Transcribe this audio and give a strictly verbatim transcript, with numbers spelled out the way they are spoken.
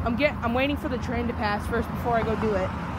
I'm get I'm waiting for the train to pass first before I go do it.